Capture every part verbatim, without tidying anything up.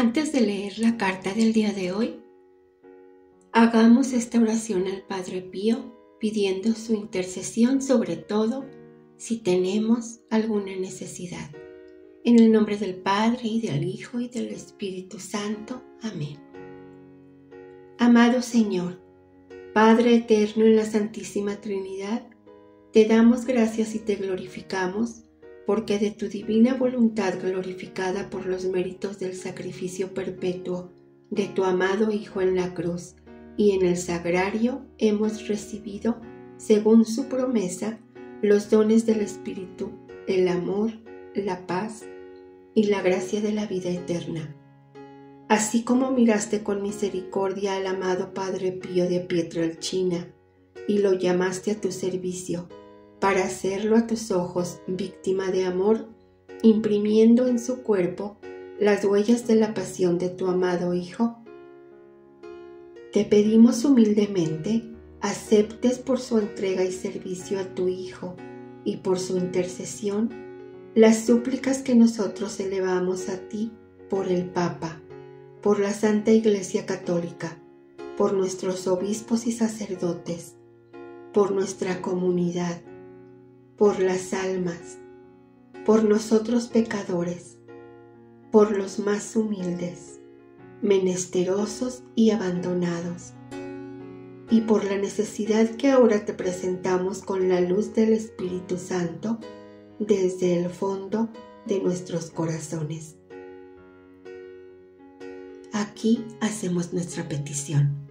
Antes de leer la carta del día de hoy, hagamos esta oración al Padre Pío pidiendo su intercesión, sobre todo si tenemos alguna necesidad. En el nombre del Padre, y del Hijo, y del Espíritu Santo. Amén. Amado Señor, Padre eterno en la Santísima Trinidad, te damos gracias y te glorificamos, porque de tu divina voluntad, glorificada por los méritos del sacrificio perpetuo de tu amado Hijo en la cruz y en el sagrario, hemos recibido, según su promesa, los dones del Espíritu, el amor, la paz y la gracia de la vida eterna. Así como miraste con misericordia al amado Padre Pío de Pietrelcina y lo llamaste a tu servicio, para hacerlo a tus ojos víctima de amor, imprimiendo en su cuerpo las huellas de la pasión de tu amado Hijo, te pedimos humildemente aceptes por su entrega y servicio a tu Hijo y por su intercesión las súplicas que nosotros elevamos a ti por el Papa, por la Santa Iglesia Católica, por nuestros obispos y sacerdotes, por nuestra comunidad, por las almas, por nosotros pecadores, por los más humildes, menesterosos y abandonados, y por la necesidad que ahora te presentamos con la luz del Espíritu Santo desde el fondo de nuestros corazones. Aquí hacemos nuestra petición.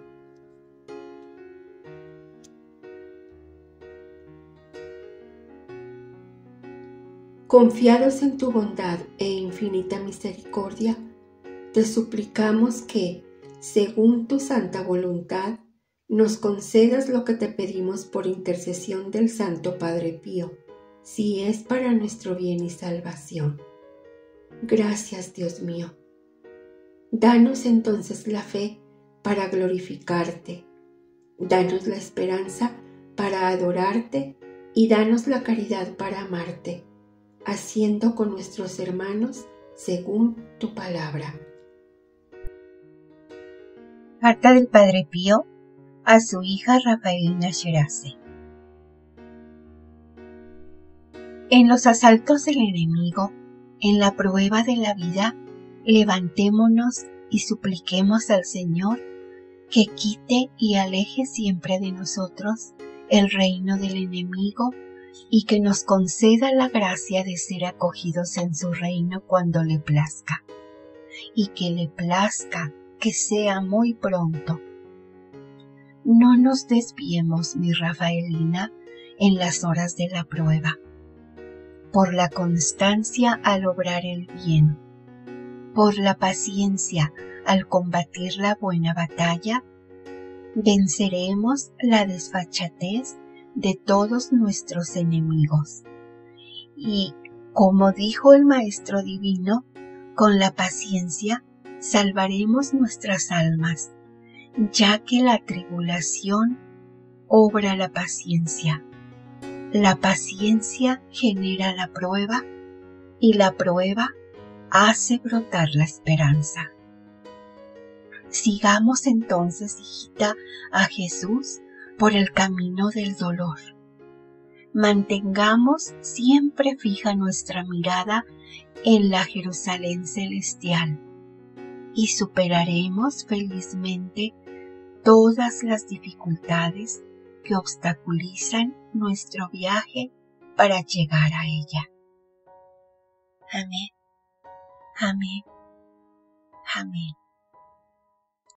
Confiados en tu bondad e infinita misericordia, te suplicamos que, según tu santa voluntad, nos concedas lo que te pedimos por intercesión del Santo Padre Pío, si es para nuestro bien y salvación. Gracias, Dios mío. Danos entonces la fe para glorificarte, danos la esperanza para adorarte y danos la caridad para amarte, haciendo con nuestros hermanos según tu palabra. Carta del Padre Pío a su hija Rafaelina Sherace. En los asaltos del enemigo, en la prueba de la vida, levantémonos y supliquemos al Señor que quite y aleje siempre de nosotros el reino del enemigo y que nos conceda la gracia de ser acogidos en su reino cuando le plazca, y que le plazca que sea muy pronto. No nos desviemos, mi Rafaelina, en las horas de la prueba. Por la constancia al obrar el bien, por la paciencia al combatir la buena batalla, venceremos la desfachatez de todos nuestros enemigos. Y, como dijo el Maestro Divino, con la paciencia salvaremos nuestras almas, ya que la tribulación obra la paciencia. La paciencia genera la prueba y la prueba hace brotar la esperanza. Sigamos entonces, hijita, a Jesús por el camino del dolor. Mantengamos siempre fija nuestra mirada en la Jerusalén celestial y superaremos felizmente todas las dificultades que obstaculizan nuestro viaje para llegar a ella. Amén, amén, amén.